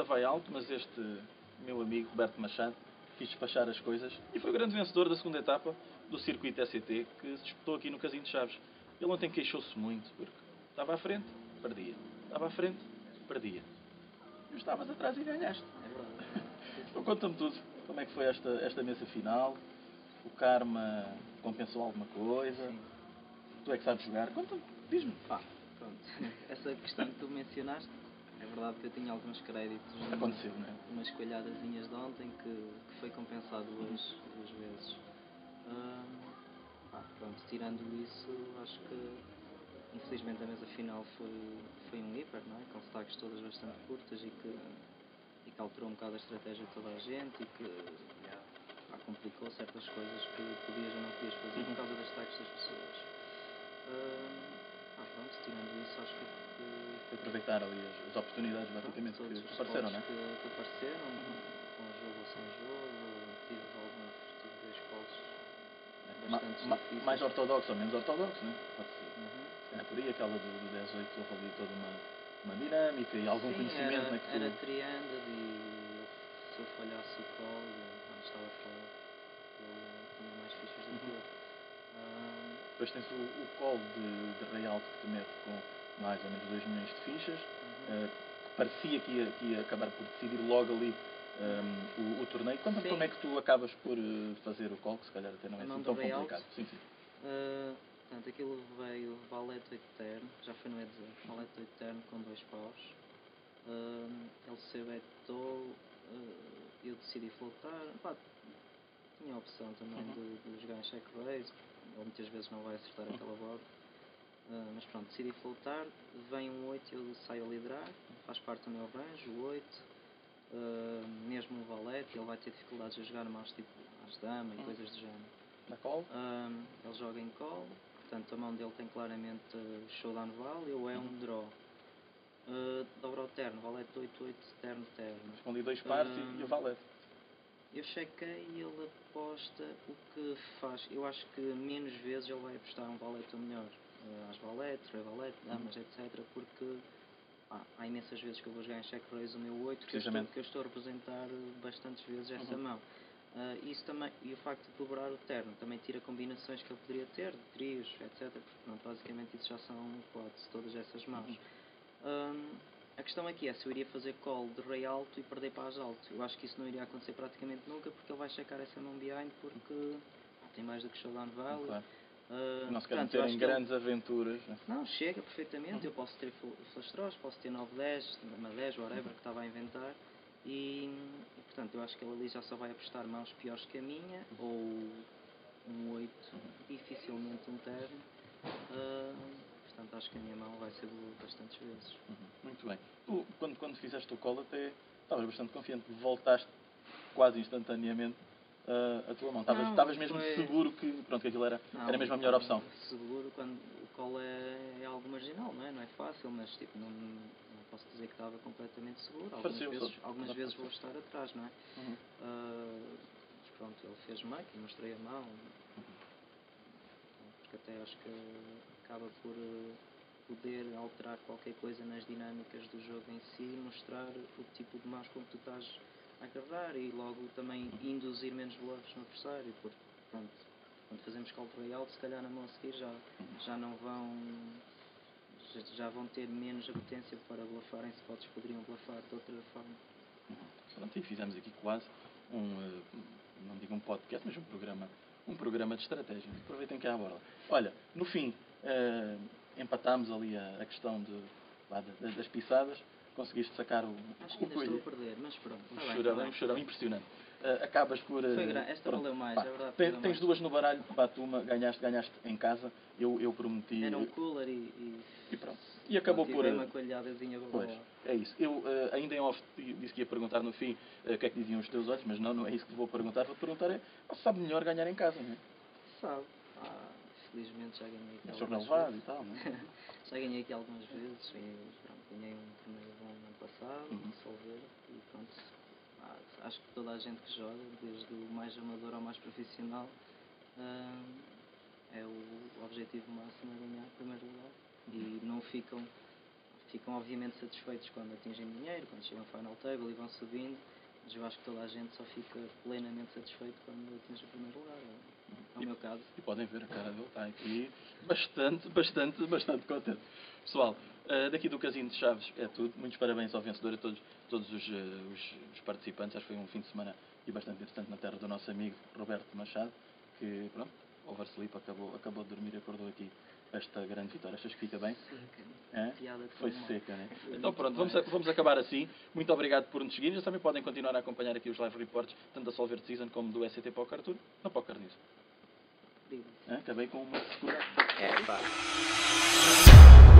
vai alto, mas este meu amigo Roberto Machado quis despachar as coisas e foi o grande vencedor da segunda etapa do circuito SCT que se disputou aqui no Casino de Chaves. Ele ontem queixou-se muito porque estava à frente, perdia. Estava à frente, perdia. E estavas atrás e ganhaste. É verdade. Então conta-me tudo. Como é que foi esta mesa final? O karma compensou alguma coisa? Sim. Tu é que sabes jogar? Conta-me, diz-me. Pronto. Essa questão que tu mencionaste, é verdade que eu tinha alguns créditos. Aconteceu, não é? Umas colhadazinhas de ontem que foi compensado duas vezes. Pronto, tirando isso, acho que infelizmente a mesa final foi um hiper, não é? Com stacks todas bastante curtas e que alterou um bocado a estratégia de toda a gente e que complicou certas coisas que podias ou não podias fazer por causa das stacks das pessoas. Pronto, tirando isso, acho que Aproveitar ali as oportunidades basicamente que apareceram, não é? Que apareceram, com jogo ou sem jogo, tive 2 calls bastante difíceis. Mais ortodoxo ou menos ortodoxo, não é? Pode ser. É por aí, aquela do 18, houve ali toda uma dinâmica e algum conhecimento, né, que tu... era triângulo e se eu falhasse o call, quando estava fora, eu tinha mais fichas do que eu. Depois tens o call de Real que te mete com mais ou menos 2 milhões de fichas, que parecia que ia acabar por decidir logo ali o torneio. Como é que tu acabas por fazer o call, que se calhar até não é assim tão complicado? Sim. Portanto, aquilo veio Valete 8 terno, já foi no E18, Valete 8 terno com 2 paus. Ele se betou, eu decidi flotar. Tinha a opção também de jogar em check raise, ou muitas vezes não vai acertar aquela board. Mas pronto, decidi flotar, vem um 8 e eu saio a liderar, faz parte do meu range, o 8. Mesmo o valete, ele vai ter dificuldades a jogar mãos tipo às damas e coisas do género. Na call? Ele joga em call, portanto a mão dele tem claramente showdown value, é um draw. Dobra o terno, valete 8-8, terno. Escondi 2 pares e o valete. Eu chequei e ele aposta o que faz. Eu acho que menos vezes ele vai apostar um valete ou melhor. Às valetes, rei valete, damas, etc. Porque há imensas vezes que eu vou jogar em check raise o meu 8 que eu estou a representar bastantes vezes essa mão. Isso também, e o facto de dobrar o terno também tira combinações que ele poderia ter, de trios, etc. Porque pronto, basicamente isso já são quads, todas essas mãos. A questão aqui é se eu iria fazer call de rei alto e perder para as alto. Eu acho que isso não iria acontecer praticamente nunca, porque ele vai checar essa mão behind porque tem mais do que showdown value. Claro. Não se querem ter em grandes aventuras. Não, chega perfeitamente. Eu posso ter flash draws, posso ter 9-10, uma 10, whatever, que estava a inventar. E portanto, eu acho que ele ali já só vai apostar mãos piores que a minha, ou um 8, dificilmente um terno. Portanto, acho que a minha mão vai ser bastantes vezes. Muito bem. Tu, quando fizeste o call, até estavas bastante confiante. Voltaste quase instantaneamente a tua mão. Estavas mesmo seguro que aquilo era mesmo a melhor opção. Seguro quando o call é algo marginal, não é? Não é fácil, mas tipo, não posso dizer que estava completamente seguro. Algumas vezes vou estar atrás, não é? Mas pronto, ele fez muck e mostrei a mão. Porque até acho que acaba por poder alterar qualquer coisa nas dinâmicas do jogo em si, mostrar o tipo de mãos como tu estás a agarrar e logo também induzir menos bluffs no adversário, porque pronto, quando fazemos call to alto, se calhar na mão a seguir já vão ter menos apetência para bluffarem spots que poderiam bluffar de outra forma. Pronto, e fizemos aqui quase não digo um podcast, mas um programa de estratégia. Aproveitem que há a borla. Olha, no fim, empatámos ali a questão das pisadas. Conseguiste sacar o... Acho que ainda estou a perder, mas pronto. Um chorão impressionante. Acabas por... Esta valeu mais, é verdade. Tens 2 no baralho, uma, ganhaste em casa. Eu prometi... Era um cooler e pronto. E acabou por... uma colhadazinha para Pois, é isso. Eu ainda em off disse que ia perguntar no fim o que é que diziam os teus olhos, mas não é isso que te vou perguntar. Vou-te perguntar sabe melhor ganhar em casa, não é? Sabe. Felizmente já ganhei aqui algumas vezes. E tal, não é? Já ganhei aqui algumas vezes. Ganhei um torneio bom no ano passado, Solver, e pronto. Acho que toda a gente que joga, desde o mais amador ao mais profissional, é o objetivo máximo é ganhar em primeiro lugar. E não ficam ficam obviamente satisfeitos quando atingem dinheiro, quando chegam ao final table e vão subindo, mas eu acho que toda a gente só fica plenamente satisfeito quando atinge o primeiro lugar. É o meu caso. E podem ver a cara dele, está aqui bastante contente. Pessoal, daqui do Casino de Chaves é tudo. Muitos parabéns ao vencedor e a todos os participantes. Acho que foi um fim de semana e bastante interessante na terra do nosso amigo Roberto Machado, que, pronto, oversleep, acabou de dormir e acordou aqui esta grande vitória. Achas que fica bem? Foi seca, né? Então pronto, vamos acabar assim. Muito obrigado por nos seguirem. Também podem continuar a acompanhar aqui os live reports, tanto da Solver Season como do SCT Poker Tour, no Poker News. Acabei com uma escura. Pá.